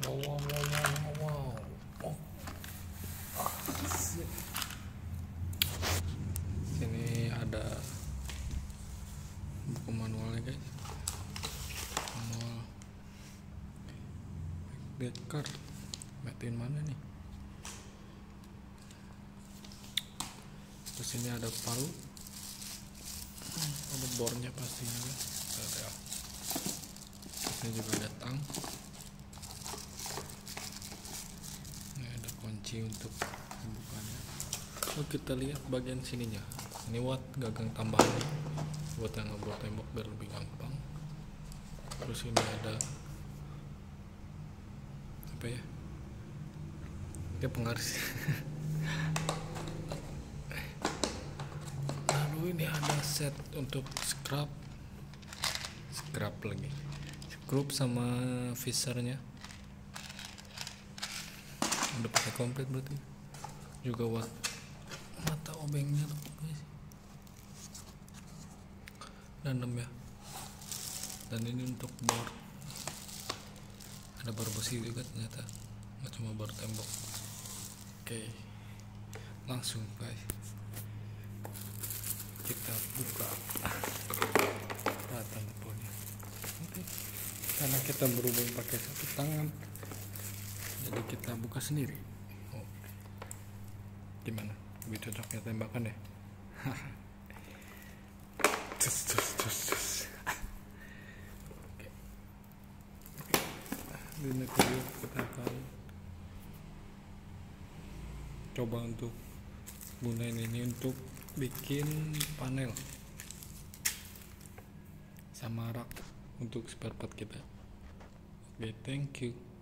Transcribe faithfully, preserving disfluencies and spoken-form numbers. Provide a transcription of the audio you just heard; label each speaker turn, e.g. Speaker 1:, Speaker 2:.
Speaker 1: wow wow wow wow wow. Oh. Asik. Sini ada buku manualnya guys, manual Decker made in mana nih. Terus ini ada palu, ada bornya pastinya guys. Ada, ini juga ada tang. Ini ada kunci untuk membukanya. Oh, kita lihat bagian sininya. Ini watt gagang tambahan nih, buat yang ngebuat tembok biar lebih gampang. Terus ini ada apa ya? Dia penggaris. Lalu ini ada set untuk scrub, scrub lagi, scrub sama vissernya. Udah pakai komplit berarti. Juga watt mata obengnya tuh guys. Dalam ya. Dan ini untuk board. Ada bar besi juga ternyata, nggak cuma bar tembok. Oke, langsung guys kita buka rata teleponnya. Oke, karena kita berhubung pakai satu tangan, jadi kita buka sendiri. Oh, gimana? Lebih cocoknya tembakan ya? Cus, cus, cus, cus. Oke. Ini video kita akan coba untuk gunain ini untuk bikin panel sama rak untuk spare part kita. Oke, thank you.